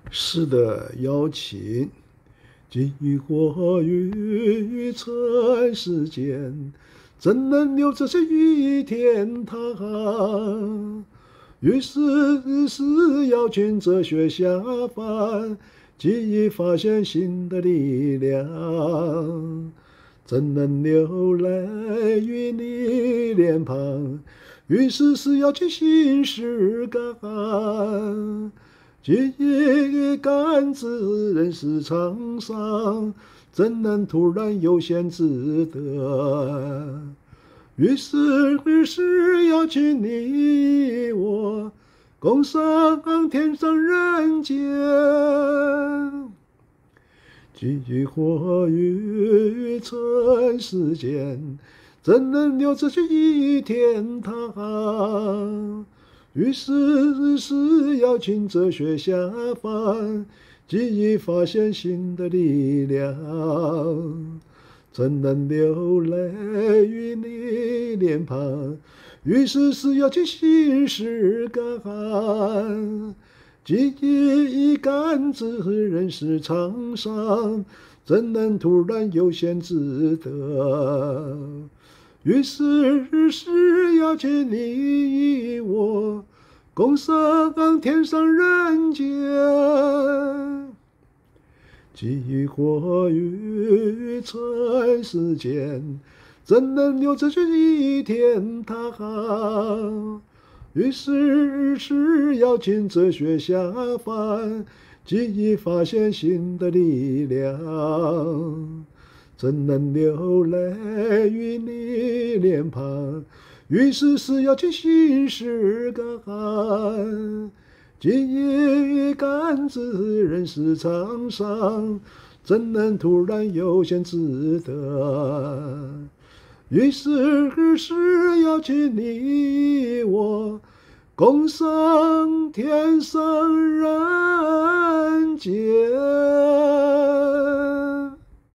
诗的邀请，寄火于尘世间，怎能留这些于天堂？于是邀请哲学下凡，记忆发现新的力量。怎能流泪于你脸庞？于是邀请新实感。记忆感知人世沧桑，怎能突然悠闲自得？于是邀请你我共赏天上人间。寄火于尘世间，怎能留这去一天堂？于是邀请哲学下凡，记忆发现新的力量。怎能流泪于你脸庞？于是邀请新实感。记忆感知人世沧桑，怎能突然悠闲自得？于是邀请你我共赏天上人间。寄火于尘世间，怎能留这去一天堂？于是邀请哲学下凡，记忆发现新的力量。怎能流泪于你脸庞？于是邀请新实感。记忆感知人世沧桑，怎能突然悠闲自得？于是邀请你我共赏天上人间。